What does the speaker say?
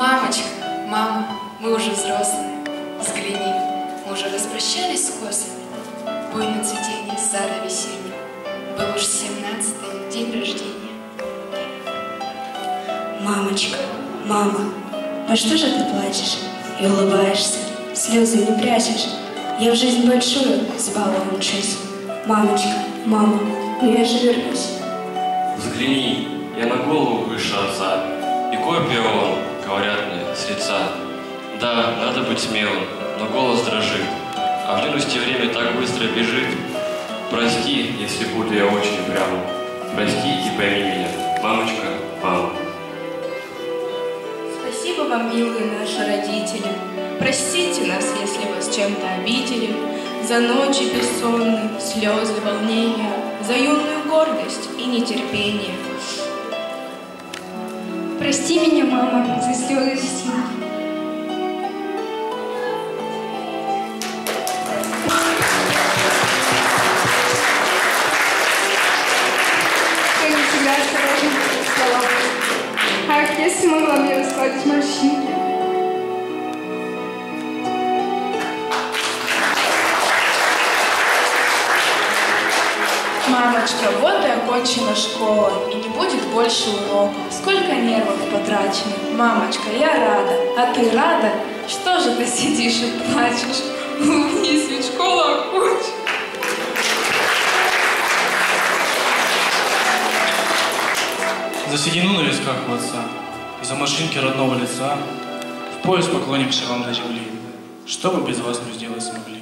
Мамочка, мама, мы уже взрослые. Взгляни, мы уже распрощались с косами. Буйно цветение сада весеннего. Был уж 17-й день рождения. Мамочка, мама, а что же ты плачешь и улыбаешься, слезы не прячешь? Я в жизнь большую с балом учусь. Мамочка, мама, но я же вернусь. Взгляни, я на голову выше отца, и копия он, говорят мне, с лица. Да, надо быть смелым, но голос дрожит, а в юности время так быстро бежит. Прости, если буду я очень прям. Прости и пойми меня, мамочка, мама. Спасибо вам, милые наши родители. Простите нас, если вас чем-то обидели. За ночи бессонные, слезы, волнения, за юную гордость и нетерпение. Прости меня, мама, за слезы стихи. Я не всегда осторожно стала. Ах, если могла мне раскладывать морщинки. Мамочка, вот и окончена школа, и не будет больше уроков. Сколько нервов потрачено. Мамочка, я рада. А ты рада? Что же ты сидишь и плачешь? Улыбнись, ведь школа окончена. За седину на висках у отца, и за машинки родного лица, в пояс поклонимся вам до земли. Что бы без вас мы сделать смогли?